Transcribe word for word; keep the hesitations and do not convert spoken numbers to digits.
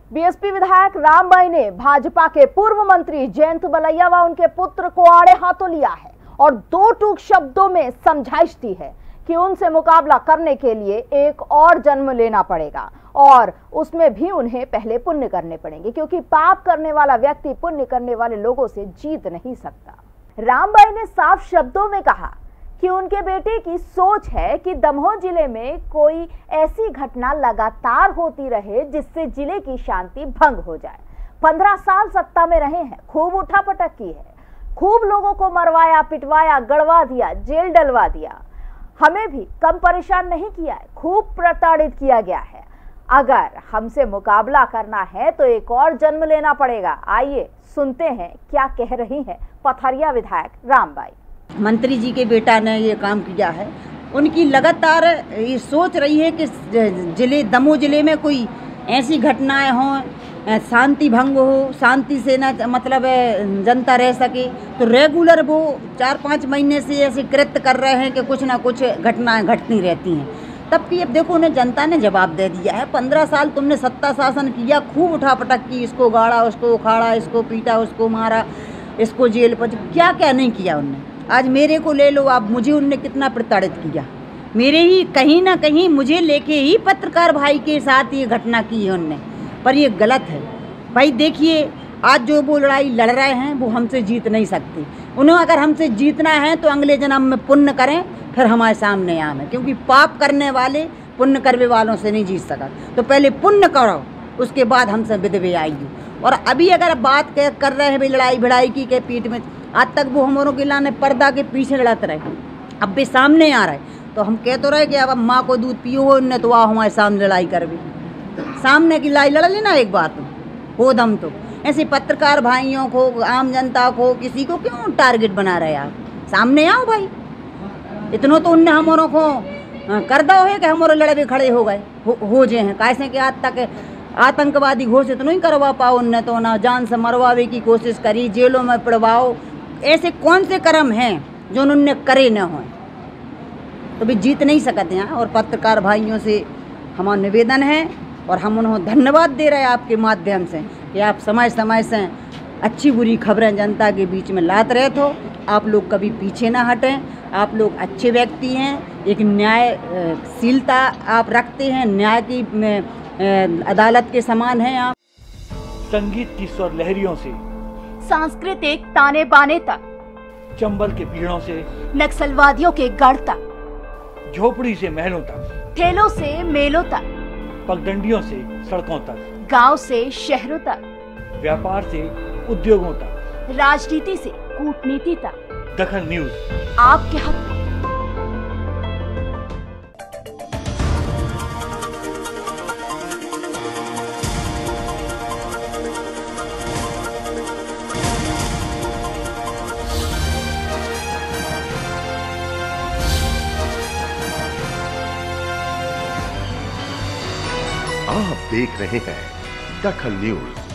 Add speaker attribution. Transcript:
Speaker 1: BSP विधायक रामबाई ने भाजपा के पूर्व मंत्री जयंत बलैया व उनके पुत्र को आड़े हाथों लिया है और दो टूक शब्दों में समझाइश दी है कि उनसे मुकाबला करने के लिए एक और जन्म लेना पड़ेगा और उसमें भी उन्हें पहले पुण्य करने पड़ेंगे, क्योंकि पाप करने वाला व्यक्ति पुण्य करने वाले लोगों से जीत नहीं सकता। रामबाई ने साफ शब्दों में कहा कि उनके बेटे की सोच है कि दमोह जिले में कोई ऐसी घटना लगातार होती रहे जिससे जिले की शांति भंग हो जाए। पंद्रह साल सत्ता में रहे हैं, खूब उठापटक की है, खूब लोगों को मरवाया, पिटवाया, गड़वा दिया, जेल डलवा दिया। हमें भी कम परेशान नहीं किया है, खूब प्रताड़ित किया गया है। अगर हमसे मुकाबला करना है तो एक और जन्म लेना पड़ेगा। आइए सुनते हैं क्या कह रही हैं पथरिया विधायक रामबाई।
Speaker 2: मंत्री जी के बेटा ने ये काम किया है। उनकी लगातार ये सोच रही है कि जिले दमोह जिले में कोई ऐसी घटनाएं हों, शांति भंग हो, शांति से ना मतलब जनता रह सके, तो रेगुलर वो चार पाँच महीने से ऐसे कृत्य कर रहे हैं कि कुछ ना कुछ घटनाएं घटती रहती हैं। तब कि अब देखो उन्हें जनता ने जवाब दे दिया है। पंद्रह साल तुमने सत्ता शासन किया, खूब उठापटक की, इसको गाड़ा, उसको उखाड़ा, इसको पीटा, उसको मारा, इसको जेल पर, क्या क्या नहीं किया उनने। आज मेरे को ले लो आप, मुझे उनने कितना प्रताड़ित किया। मेरे ही कहीं ना कहीं मुझे लेके ही पत्रकार भाई के साथ ये घटना की है उनने, पर ये गलत है भाई। देखिए आज जो वो लड़ाई लड़ रहे हैं वो हमसे जीत नहीं सकते। उन्हें अगर हमसे जीतना है तो अगले जन्म में पुण्य करें, फिर हमारे सामने आए, क्योंकि पाप करने वाले पुण्य करने वालों से नहीं जीत सका। तो पहले पुण्य करो, उसके बाद हमसे विधवे आएगी। और अभी अगर बात कर रहे हैं भाई लड़ाई भिड़ाई की के पीठ में, आज तक वो हमारों के लाने पर्दा के पीछे लड़ते रहे, अब भी सामने आ रहे, तो हम कह तो रहे कि अब माँ को दूध पियो हो न तो आओ हमारे सामने लड़ाई कर भी, सामने की लड़ाई लड़ लेना एक बात हो दम। तो ऐसे पत्रकार भाइयों को, आम जनता को, किसी को क्यों टारगेट बना रहे आप? सामने आओ भाई। इतनों तो उनने हमारों को कर दो है कि हमारे लड़े खड़े हो गए हो, हो जे हैं कैसे कि आज तक आतंकवादी घोषित नहीं करवा पाओ उनने, तो ना जान से मरवावे की कोशिश करी, जेलों में पड़वाओ। ऐसे कौन से कर्म हैं जो उन्होंने करे न हों, तो भी जीत नहीं सकते हैं। और पत्रकार भाइयों से हमारा निवेदन है और हम उन्हें धन्यवाद दे रहे हैं आपके माध्यम से कि आप समय समय से अच्छी बुरी खबरें जनता के बीच में लाते रहे हो। आप लोग कभी पीछे ना हटें, आप लोग अच्छे व्यक्ति हैं, एक न्यायशीलता आप रखते हैं, न्याय की अदालत के समान हैं आप।
Speaker 3: संगीत की स्वर लहरियों से
Speaker 1: सांस्कृतिक ताने बाने तक,
Speaker 3: चंबल के पीड़ों से
Speaker 1: नक्सलवादियों के गढ़ तक,
Speaker 3: झोपड़ी से महलों तक,
Speaker 1: ठेलों से मेलों तक,
Speaker 3: पगडंडियों से सड़कों तक,
Speaker 1: गांव से शहरों तक,
Speaker 3: व्यापार से उद्योगों तक,
Speaker 1: राजनीति से कूटनीति तक,
Speaker 3: दखल न्यूज
Speaker 1: आपके हक में।
Speaker 4: आप देख रहे हैं दखल न्यूज।